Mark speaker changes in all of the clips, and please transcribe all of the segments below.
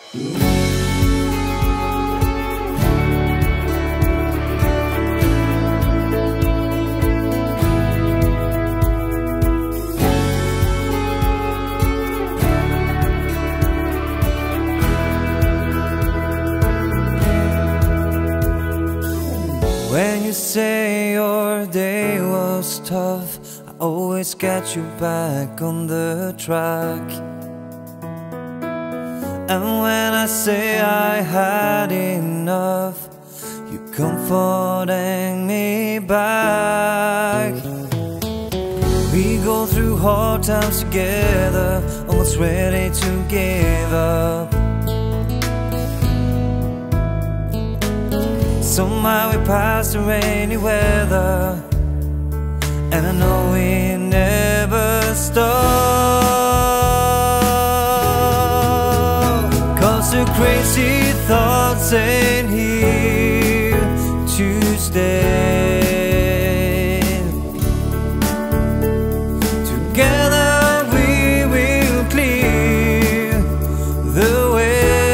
Speaker 1: When you say your day was tough, I always get you back on the track. And when I say I had enough, you comforting me back. We go through hard times together, almost ready to give up. Somehow we passed the rainy weather, and I know we never stop. 'Cause the crazy thoughts ain't here to stay. Together we will clear the way.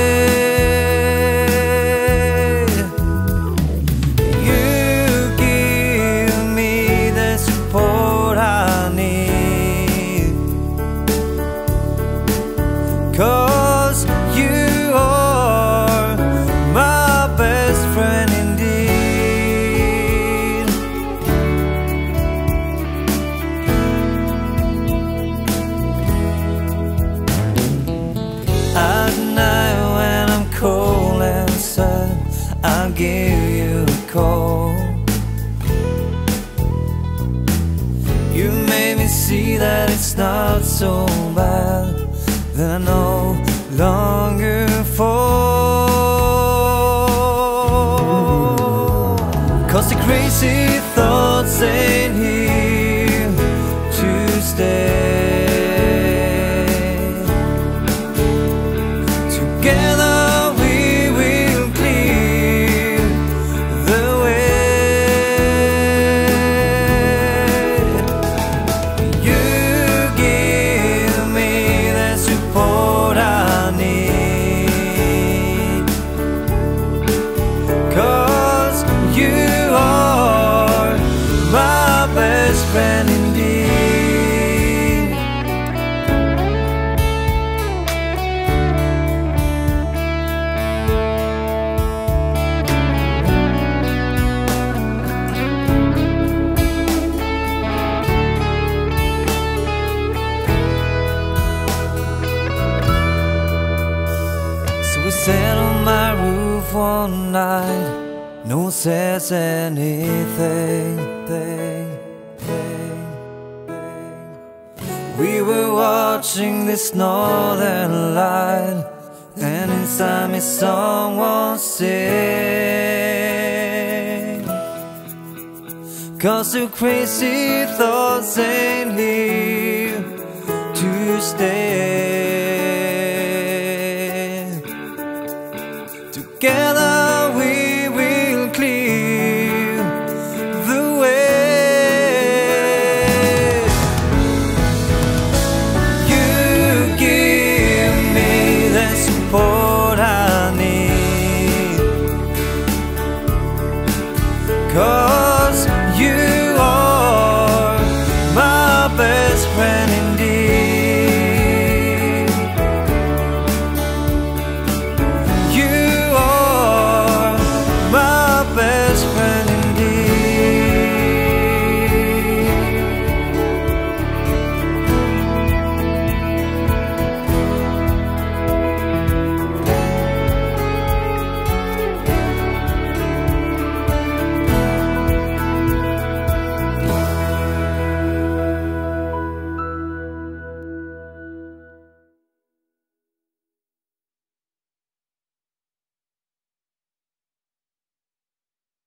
Speaker 1: Cause you are my best friend indeed. At night when I'm cold and sad, I'll give you a call. You made me see that it's not so bad, that I no longer fall. 'Cause the crazy thoughts ain't here to stay. Together we will clear the way. You give me the support I need. 'Cause you are my best friend indeed. So we sat on my roof one night, no one says anything. We were watching this northern light, and inside me someone sing. 'Cause the crazy thoughts ain't here to stay. Together